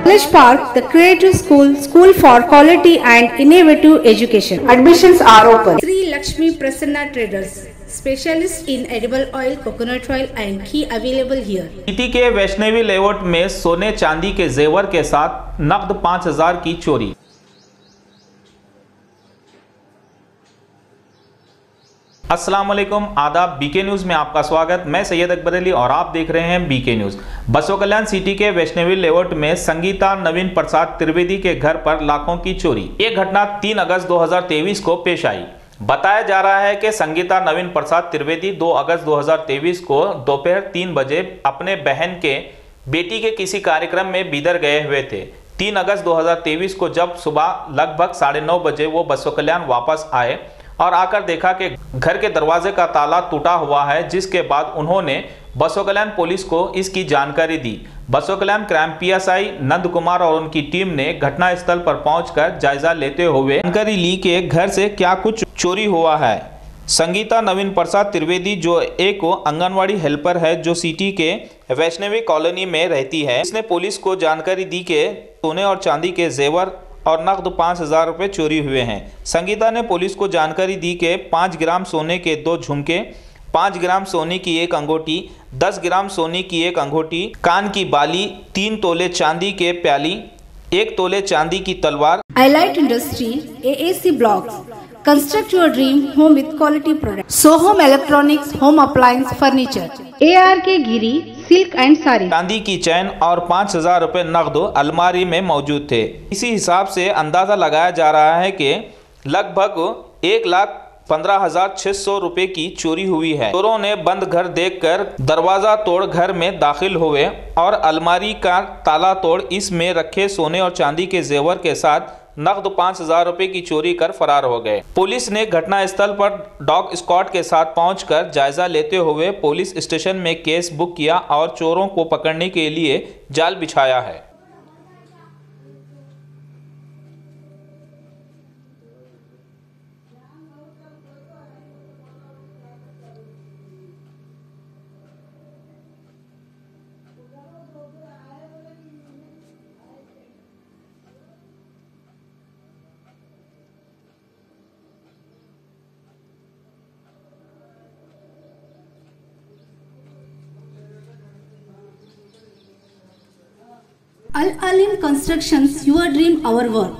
College Park, the Creative School, School for Quality and Innovative Education. Admissions are open. Sri Lakshmi Prasanna Traders, specialist in edible oil, coconut oil and ghee available here. City के Vaishnavi layout में सोने चांदी के जेवर के साथ नकद 5000 की चोरी। अस्सलाम वालेकुम, आदाब। बीके न्यूज में आपका स्वागत। मैं सैयद अकबर अली और आप देख रहे हैं बीके न्यूज। बसवा कल्याण सिटी के वैष्णवी लेआउट में संगीता नवीन प्रसाद त्रिवेदी के घर पर लाखों की चोरी। ये घटना 3 अगस्त 2023 को पेश आई। बताया जा रहा है कि संगीता नवीन प्रसाद त्रिवेदी 2 अगस्त 2023 को दोपहर 3 बजे अपने बहन के बेटी के किसी कार्यक्रम में बीदर गए हुए थे। 3 अगस्त 2023 को जब सुबह लगभग 9:30 बजे वो बसवा कल्याण वापस आए और आकर देखा कि घर के दरवाजे का ताला टूटा हुआ है, जिसके बाद उन्होंने बसवा कल्याण पुलिस को इसकी जानकारी दी। Basavakalyan crime PSI Nand Kumar और उनकी टीम ने घटनास्थल पर पहुंचकर जायजा लेते हुए जानकारी ली कि घर से क्या कुछ चोरी हुआ है। संगीता नवीन प्रसाद त्रिवेदी जो एक आंगनवाड़ी हेल्पर है जो सिटी के वैष्णवी कॉलोनी में रहती है, इसने पुलिस को जानकारी दी कि सोने और चांदी के जेवर और नकद 5000 रुपये चोरी हुए हैं। संगीता ने पुलिस को जानकारी दी कि 5 ग्राम सोने के 2 झुमके, 5 ग्राम सोने की 1 अंगूठी, 10 ग्राम सोने की 1 अंगूठी, कान की बाली, 3 तोले चांदी के प्याली, 1 तोले चांदी की तलवार। Highlight Industry, AAC Blocks. Construct your dream home with quality products. Sohom Electronics, Home Appliance Furniture. ARK Giri silk and sari, चांदी की चैन और 5000 रुपये नकद अलमारी में मौजूद थे। इसी हिसाब से अंदाजा लगाया जा रहा है कि लगभग 1,15,600 रुपये की चोरी हुई है। चोरों ने बंद घर देखकर दरवाजा तोड़ घर में दाखिल हुए और अलमारी का ताला तोड़ इसमें रखे सोने और चांदी के जेवर के साथ नकद 5000 रुपये की चोरी कर फरार हो गए। पुलिस ने घटनास्थल पर डॉग स्क्वाड के साथ पहुंचकर जायजा लेते हुए पुलिस स्टेशन में केस बुक किया और चोरों को पकड़ने के लिए जाल बिछाया है। Al Alim Constructions, your dream, our work.